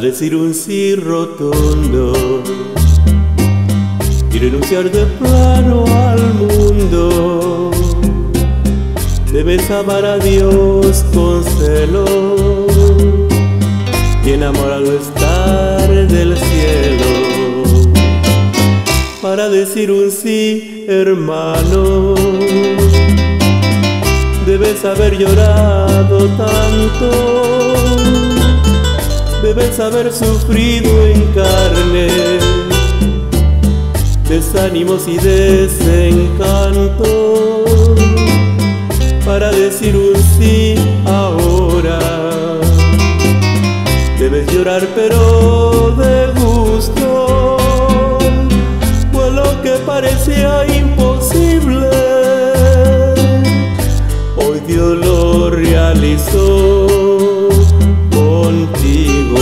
decir un sí rotundo y renunciar de plano al mundo. Debes amar a Dios con celo y enamorado estar del cielo. Para decir un sí, hermano, debes haber llorado tanto, debes haber sufrido en carne desánimos y desencantos. Para decir un sí ahora, debes llorar pero de gusto, pues lo que parecía imposible, hoy Dios lo realizó contigo.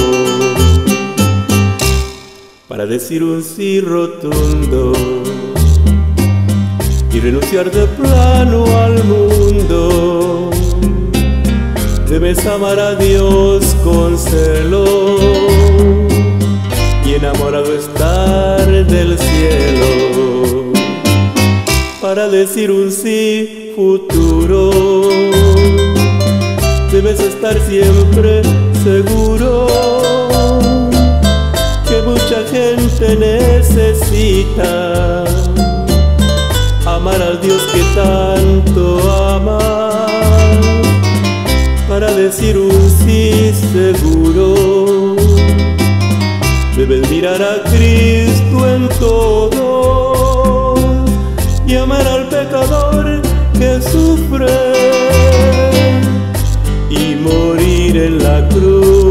Para decir un sí rotundo y renunciar de plano al mundo, debes amar a Dios con celo y enamorado estar del cielo. Para decir un sí futuro, debes estar siempre seguro que mucha gente necesita amar al Dios que tanto ama. Para decir un sí seguro, debes mirar a Cristo en todo y amar al pecador que sufre y morir en la cruz.